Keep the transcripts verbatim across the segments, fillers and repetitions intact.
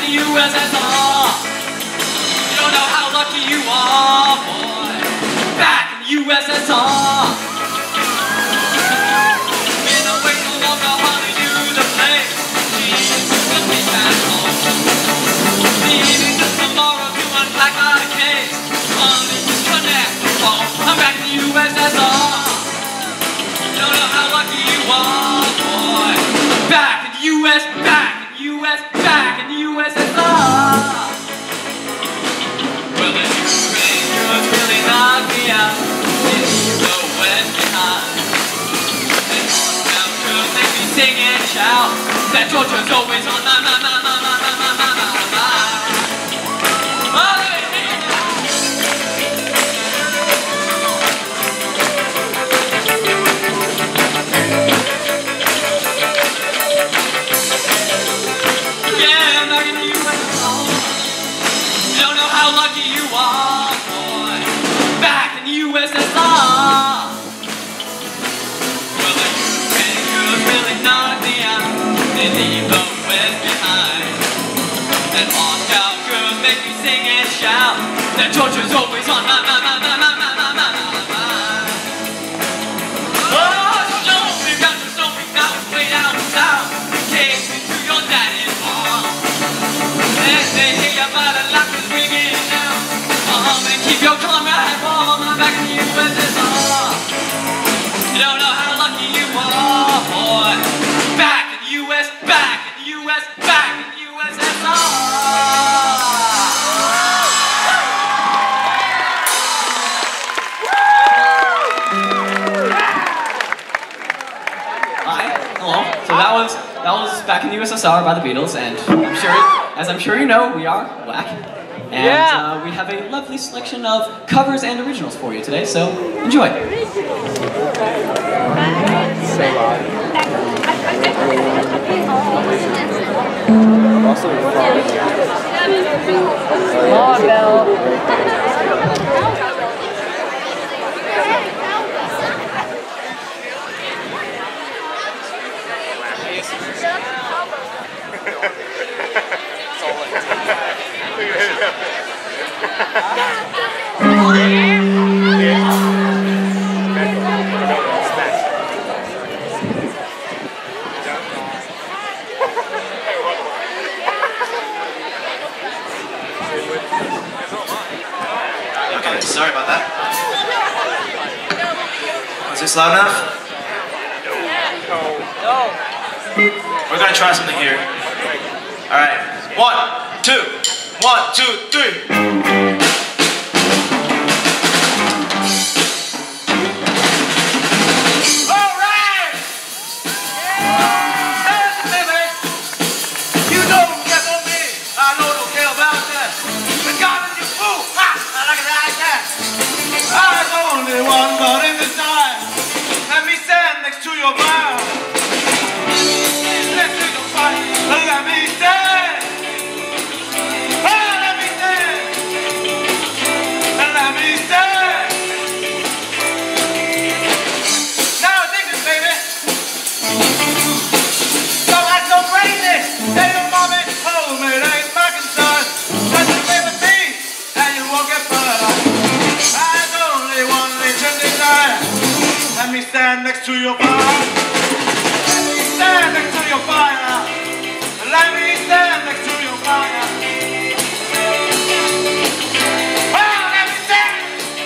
the U S S R. You don't know how lucky you are, boy. Back in the U S S R. Been away so long, I hardly knew the place. Jesus, took me back home. Leaving just tomorrow to unpack my case. Only disconnect the phone. I'm back in the U S S R. You don't know how lucky you are, boy. Back in the U S, back in the U S, back in the U S S R. Well, the Ukraine girls really knocked me out. Leave the West behind. And Moscow girls make me sing and shout. That Georgia's always on my, my, my, my, my, my, my, my, my, my. Oh, let me hear it now. Yeah, I'm back in the U S S R. You don't know how lucky you are, boy. Back in the U S S R. Well, the Ukraine girls really knocked me out. They leave the West behind. And Moscow girls make me sing and shout. That Georgia's always on my, my, my, my, my, my, my, my, my, my. Oh, show me, got to show me now, it's way down south. Take me to your daddy's farm. And they hear about a lot is ringing out. Um, and keep your comrade warm. I'm back in the U S S R. You don't know how lucky you are, boy. Back in the U S, back in the U S, back in the U S S R. So that was that was Back in the U S S R by the Beatles, and I'm sure, as I'm sure you know, we are Whack, and yeah. uh, we have a lovely selection of covers and originals for you today. So enjoy. Come on, Bill. Okay, sorry about that. Is this loud enough? No. We're gonna try something here. Alright. One, two, one, two, three. Let me stand next to your fire. Let me stand next to your fire. Let me stand next to your fire. Oh, let me stand.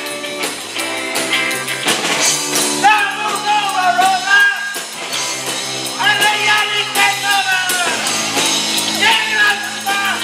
Now move over, over. And let Yanni take over. Yanni, that's the fire.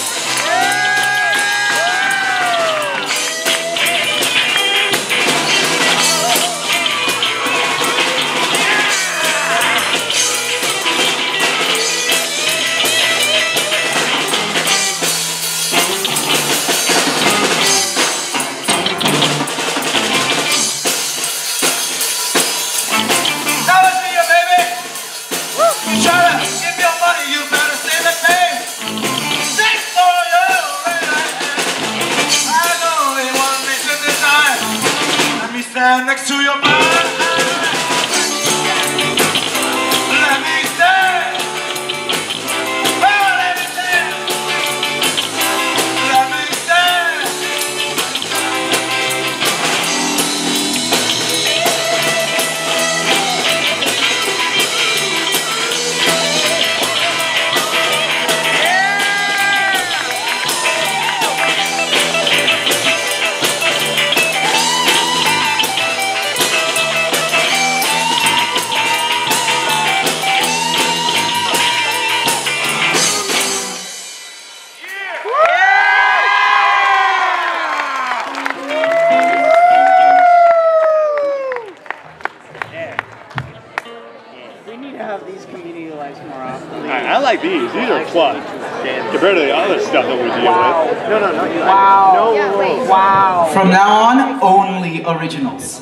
Stand next to your man. Let me stand. Oh, let me stand. plus compared to the other stuff that we deal Wow. with. No, no, no. You, Wow. I, no, Yeah, no, wait. Wow. From now on, only originals.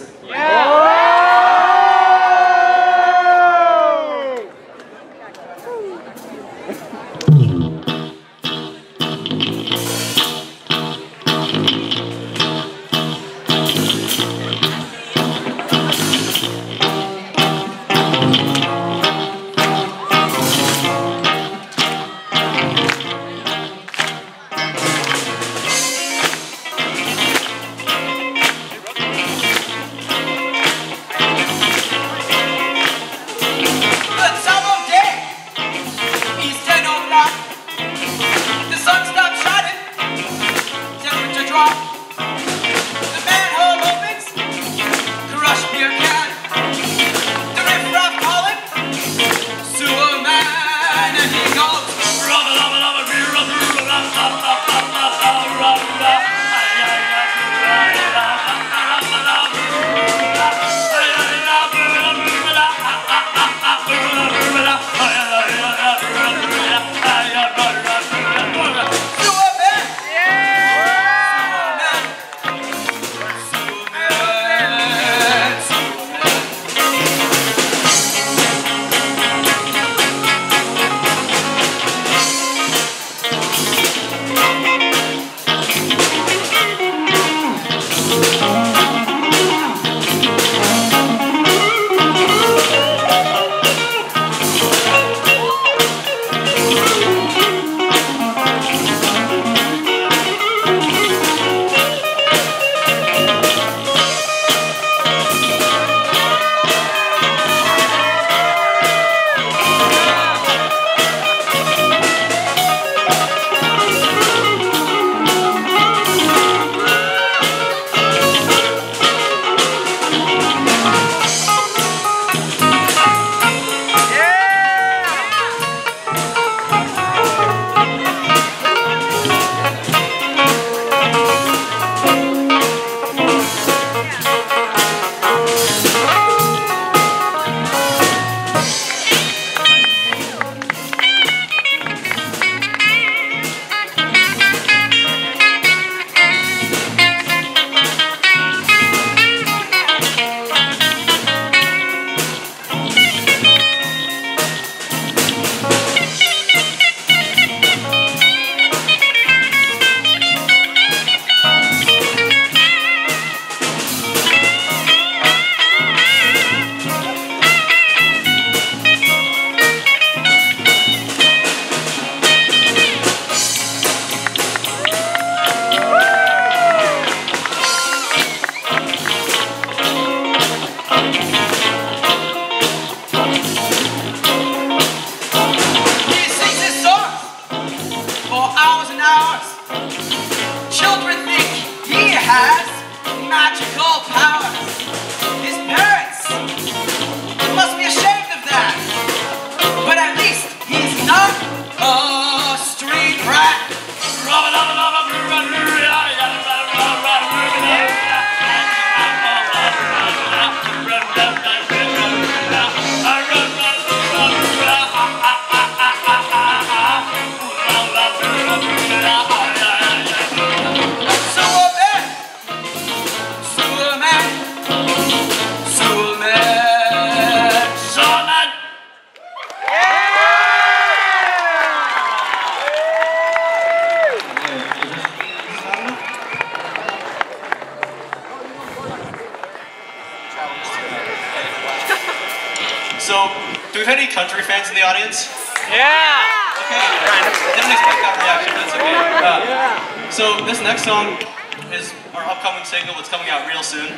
So, do we have any country fans in the audience? Yeah! Okay, didn't expect that reaction, but it's okay. Uh, so, this next song is our upcoming single that's coming out real soon.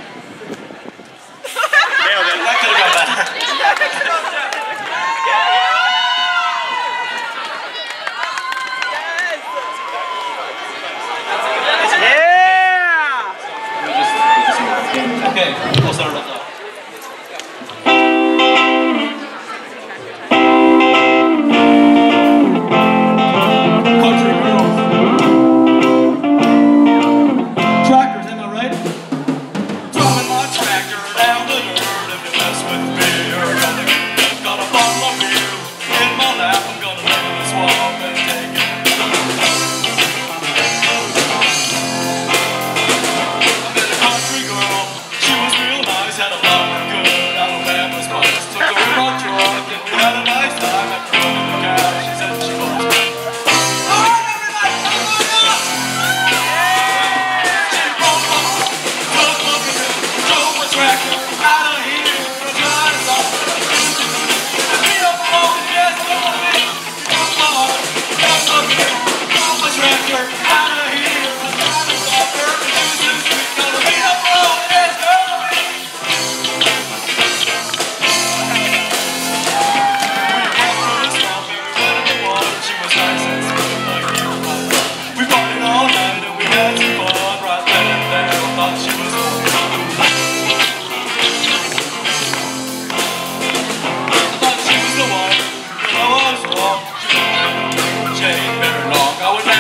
Nailed it. That could have gone better. Yeah! Okay, we'll start it off. Tractor down the dirt, if you mess with me, you're gonna get got a bottle of beer.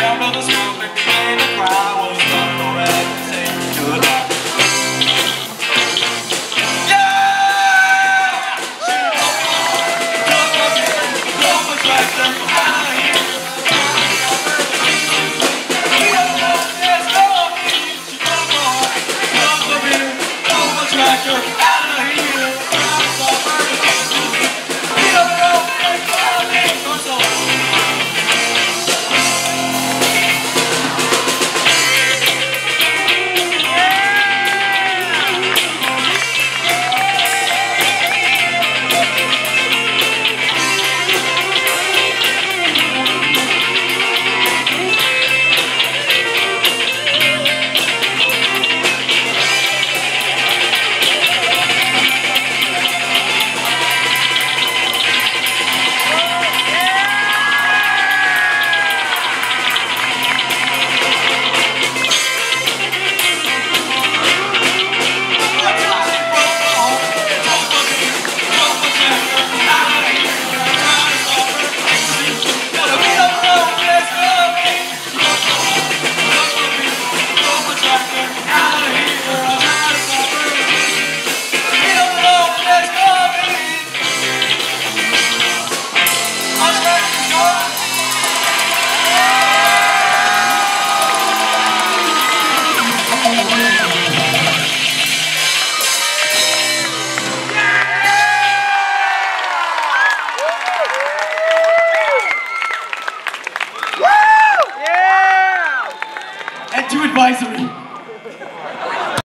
sound of the smoke made the crowd was done already. Say goodbye. And to advisory.